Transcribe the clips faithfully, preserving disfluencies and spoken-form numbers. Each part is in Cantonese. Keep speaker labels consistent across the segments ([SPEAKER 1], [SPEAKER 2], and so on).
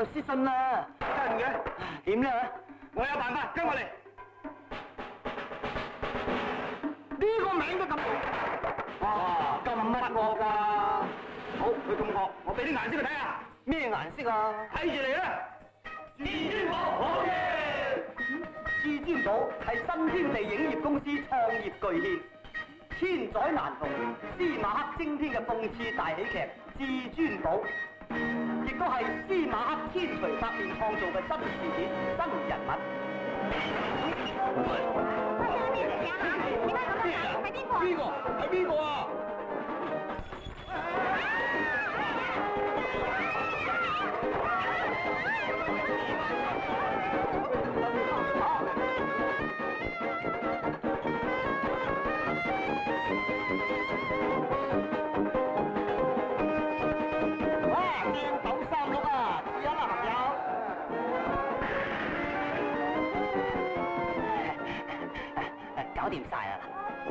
[SPEAKER 1] 律師信啦。
[SPEAKER 2] 真嘅？
[SPEAKER 1] 點咧？
[SPEAKER 2] 我有辦法，跟我嚟。呢個名都咁，哇，咁乜惡㗎？好，佢咁惡，我俾啲顏色佢睇下。
[SPEAKER 1] 咩顏色啊？
[SPEAKER 2] 睇住嚟啦！至尊寶，好嘢！
[SPEAKER 1] 至尊寶係新天地影業公司創業巨獻，千載難逢司馬克精編嘅諷刺大喜劇《至尊寶》，亦都係司馬克千錘百煉創造嘅新事件、新人物。
[SPEAKER 2] 邊個？係邊個啊？
[SPEAKER 1] 搞掂晒啦！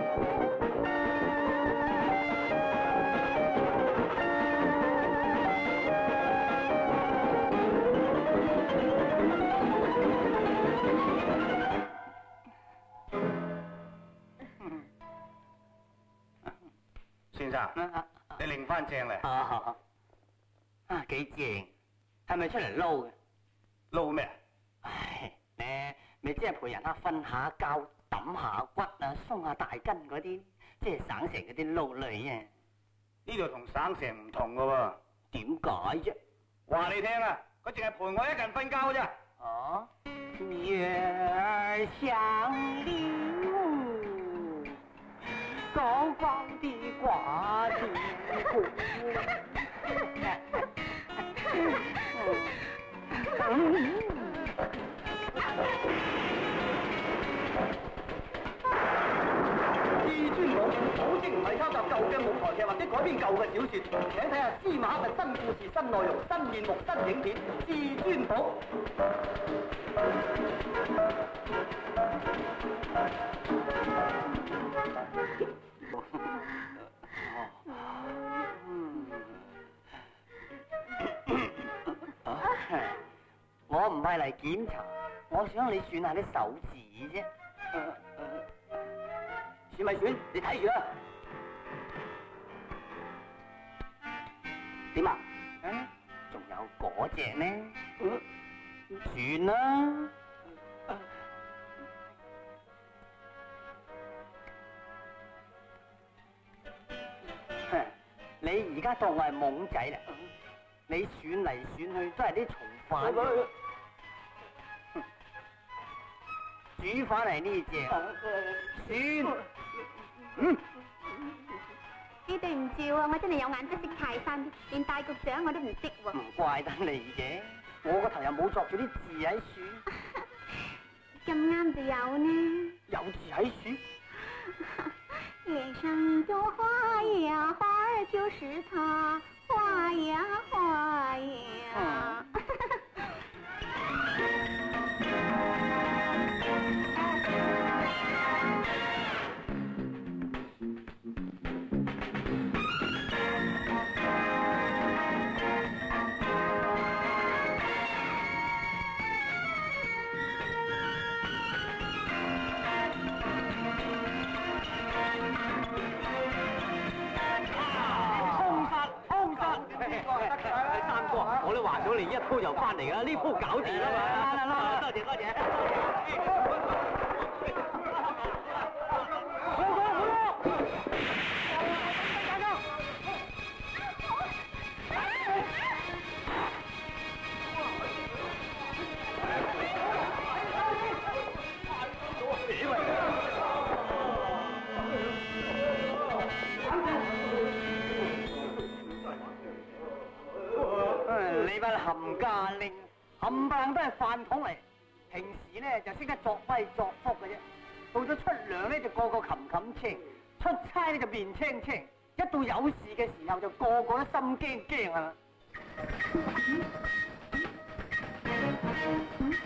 [SPEAKER 2] 先生，你擰翻正嚟。
[SPEAKER 1] 啊啊，幾正！係咪出嚟撈嘅？
[SPEAKER 2] 撈咩？
[SPEAKER 1] 唉，咧咪即係陪人客瞓下覺。揼下骨啊，鬆下大筋嗰啲，即係省城嗰啲撈女啊！
[SPEAKER 2] 呢度同省城唔同噶喎。
[SPEAKER 1] 點解啫？
[SPEAKER 2] 話你聽啊，佢淨係陪我一個人瞓覺咋。
[SPEAKER 1] 哦，月兒像鈴，高高地掛金鼓。至尊寶保證唔係抄襲舊嘅舞台劇或者改編舊嘅小説，請睇下司馬克嘅新故事、新內容、新面目、新影片《至尊寶》。我唔係嚟檢查，我想你算下啲手指啫。算咪算，你睇住啦。點啊？嗯，仲有嗰隻呢？嗯，算啦。你而家當我係懵仔啦？你選嚟選去都係啲從犯。煮翻嚟呢隻，算。嗯。
[SPEAKER 3] 你對唔住啊，我真係有眼不識泰山，連大局長我都唔識喎。
[SPEAKER 1] 唔怪得你嘅，我個頭又冇作咗啲字喺樹。
[SPEAKER 3] 咁啱就有呢。
[SPEAKER 1] 有字喺樹。
[SPEAKER 3] 臉上一朵花呀，花兒就是它，花呀花呀。
[SPEAKER 1] 三哥，我都話咗你一鋪就翻嚟㗎啦，呢鋪搞掂啦嘛！多謝多謝。好好好！大家，你班冚家拎冚唪唥都係飯桶嚟，平時咧就識得作威作福嘅啫，到咗出糧咧就個個冚冚青，出差咧就面青青，一到有事嘅時候就個個都心驚驚啊！